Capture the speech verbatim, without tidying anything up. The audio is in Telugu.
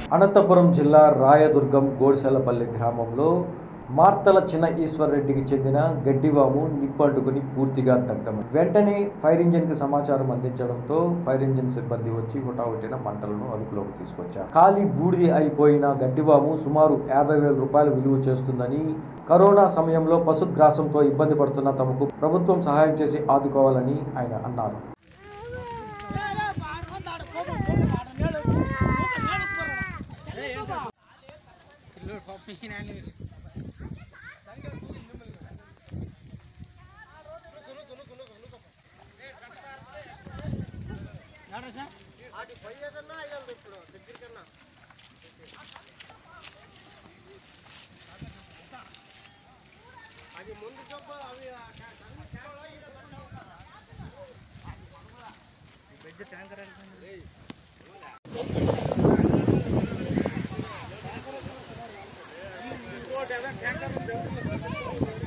అనంతపురం జిల్లా రాయదుర్గం గోడిసెలపల్లి గ్రామంలో మార్తల చిన్న ఈశ్వర్ రెడ్డికి చెందిన గడ్డివాము నిప్పంటుకుని పూర్తిగా దగ్ధం. వెంటనే ఫైర్ ఇంజిన్ కి సమాచారం అందించడంతో ఫైర్ ఇంజిన్ సిబ్బంది వచ్చి హుటాహుటిన మంటలను అదుపులోకి తీసుకొచ్చారు. ఖాళీ బూడిది అయిపోయిన గడ్డివాము సుమారు యాభై వేల రూపాయలు విలువ చేస్తుందని, కరోనా సమయంలో పశుగ్రాసంతో ఇబ్బంది పడుతున్న తమకు ప్రభుత్వం సహాయం చేసి ఆదుకోవాలని ఆయన అన్నారు. అది ముందు చెప్ప అవి పెద్ద ట్యాంకర్ ట్యాంకర్